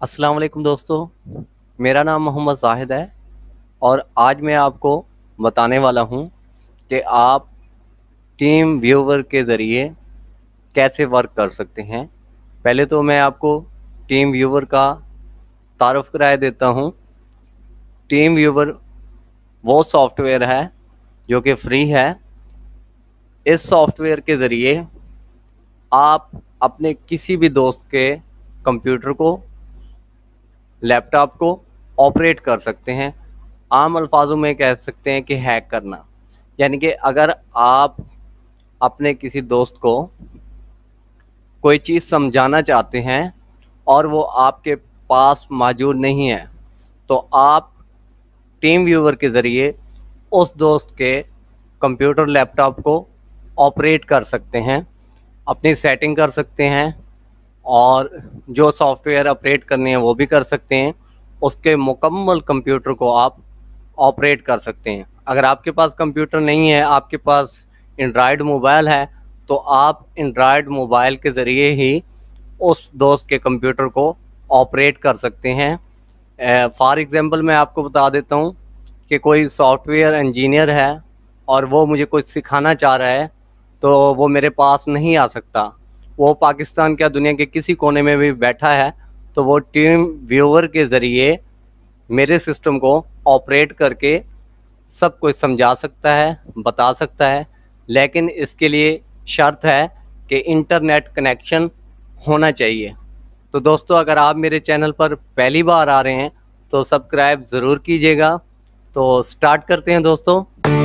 अस्सलाम वालेकुम दोस्तों, मेरा नाम मोहम्मद ज़ाहिद है और आज मैं आपको बताने वाला हूं कि आप टीम व्यूअर के ज़रिए कैसे वर्क कर सकते हैं। पहले तो मैं आपको टीम व्यूअर का तारुफ कराया देता हूं। टीम व्यूअर वो सॉफ्टवेयर है जो कि फ्री है। इस सॉफ्टवेयर के ज़रिए आप अपने किसी भी दोस्त के कंप्यूटर को, लैपटॉप को ऑपरेट कर सकते हैं। आम अल्फाजों में कह सकते हैं कि हैक करना। यानी कि अगर आप अपने किसी दोस्त को कोई चीज़ समझाना चाहते हैं और वो आपके पास मौजूद नहीं है, तो आप टीम व्यूअर के ज़रिए उस दोस्त के कंप्यूटर, लैपटॉप को ऑपरेट कर सकते हैं, अपनी सेटिंग कर सकते हैं और जो सॉफ्टवेयर ऑपरेट करने हैं वो भी कर सकते हैं। उसके मुकम्मल कंप्यूटर को आप ऑपरेट कर सकते हैं। अगर आपके पास कंप्यूटर नहीं है, आपके पास एंड्रॉयड मोबाइल है, तो आप एंड्रॉयड मोबाइल के ज़रिए ही उस दोस्त के कंप्यूटर को ऑपरेट कर सकते हैं। फॉर एग्ज़ाम्पल मैं आपको बता देता हूँ कि कोई सॉफ्टवेयर इंजीनियर है और वो मुझे कुछ सिखाना चाह रहा है, तो वो मेरे पास नहीं आ सकता। वो पाकिस्तान क्या दुनिया के किसी कोने में भी बैठा है, तो वो टीम व्यूअर के ज़रिए मेरे सिस्टम को ऑपरेट करके सब कुछ समझा सकता है, बता सकता है। लेकिन इसके लिए शर्त है कि इंटरनेट कनेक्शन होना चाहिए। तो दोस्तों, अगर आप मेरे चैनल पर पहली बार आ रहे हैं तो सब्सक्राइब ज़रूर कीजिएगा। तो स्टार्ट करते हैं दोस्तों।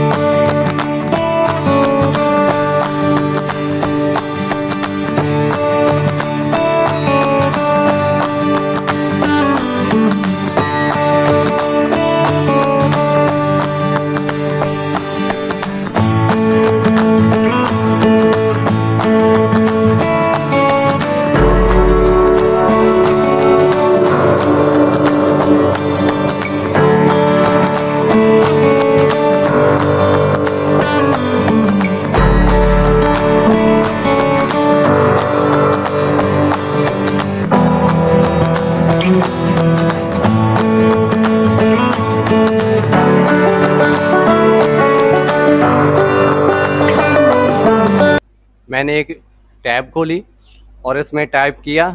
मैंने एक टैब खोली और इसमें टाइप किया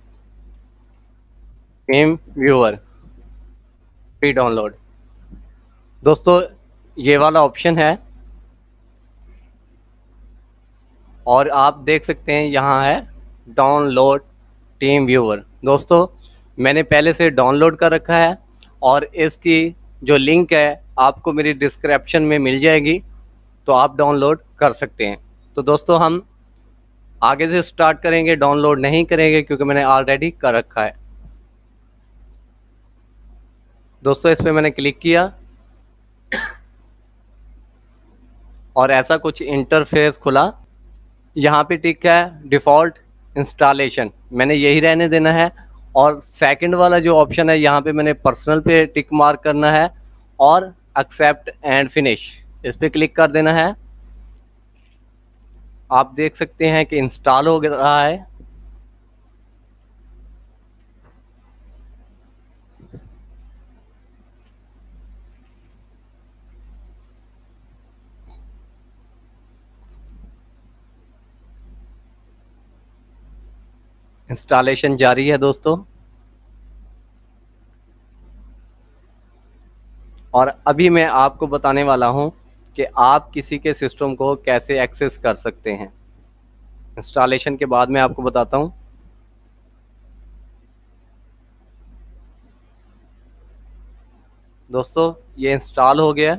टीम व्यूअर फ्री डाउनलोड। दोस्तों, ये वाला ऑप्शन है और आप देख सकते हैं यहाँ है डाउनलोड टीम व्यूअर। दोस्तों, मैंने पहले से डाउनलोड कर रखा है और इसकी जो लिंक है आपको मेरी डिस्क्रिप्शन में मिल जाएगी, तो आप डाउनलोड कर सकते हैं। तो दोस्तों, हम आगे से स्टार्ट करेंगे, डाउनलोड नहीं करेंगे क्योंकि मैंने ऑलरेडी कर रखा है। दोस्तों, इस पर मैंने क्लिक किया और ऐसा कुछ इंटरफेस खुला। यहाँ पे टिक है डिफ़ॉल्ट इंस्टॉलेशन, मैंने यही रहने देना है। और सेकंड वाला जो ऑप्शन है यहाँ पे मैंने पर्सनल पे टिक मार्क करना है और एक्सेप्ट एंड फिनिश, इस पर क्लिक कर देना है। आप देख सकते हैं कि इंस्टॉल हो रहा है। इंस्टॉलेशन जारी है दोस्तों। और अभी मैं आपको बताने वाला हूं कि आप किसी के सिस्टम को कैसे एक्सेस कर सकते हैं। इंस्टॉलेशन के बाद मैं आपको बताता हूं। दोस्तों, ये इंस्टॉल हो गया है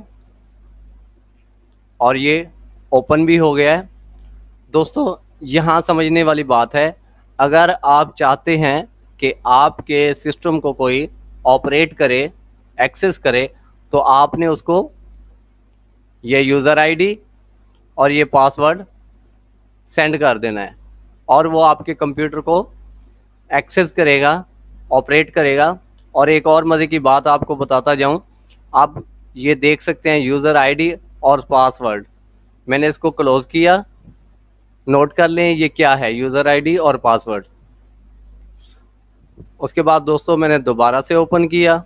और ये ओपन भी हो गया है। दोस्तों, यहाँ समझने वाली बात है, अगर आप चाहते हैं कि आपके सिस्टम को कोई ऑपरेट करे, एक्सेस करे, तो आपने उसको ये यूज़र आईडी और ये पासवर्ड सेंड कर देना है और वो आपके कंप्यूटर को एक्सेस करेगा, ऑपरेट करेगा। और एक और मज़े की बात आपको बताता जाऊं, आप ये देख सकते हैं यूज़र आईडी और पासवर्ड। मैंने इसको क्लोज़ किया। नोट कर लें ये क्या है, यूज़र आईडी और पासवर्ड। उसके बाद दोस्तों मैंने दोबारा से ओपन किया।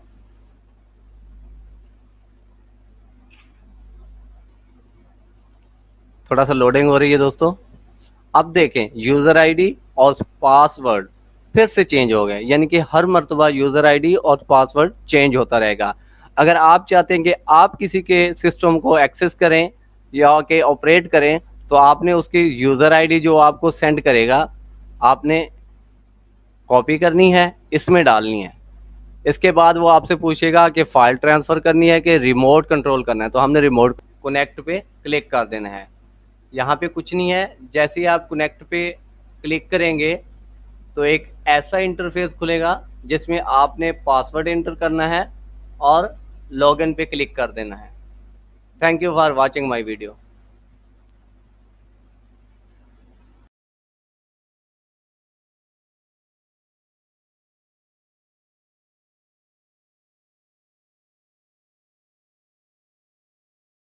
थोड़ा सा लोडिंग हो रही है दोस्तों। अब देखें यूज़र आईडी और पासवर्ड फिर से चेंज हो गए, यानी कि हर मर्तबा यूज़र आईडी और पासवर्ड चेंज होता रहेगा। अगर आप चाहते हैं कि आप किसी के सिस्टम को एक्सेस करें या कि ऑपरेट करें, तो आपने उसकी यूज़र आईडी जो आपको सेंड करेगा आपने कॉपी करनी है, इसमें डालनी है। इसके बाद वो आपसे पूछेगा कि फ़ाइल ट्रांसफ़र करनी है कि रिमोट कंट्रोल करना है, तो हमने रिमोट कनेक्ट पे क्लिक कर देना है। यहाँ पे कुछ नहीं है, जैसे ही आप कनेक्ट पे क्लिक करेंगे तो एक ऐसा इंटरफेस खुलेगा जिसमें आपने पासवर्ड एंटर करना है और लॉगिन पे क्लिक कर देना है। Thank you for watching my video.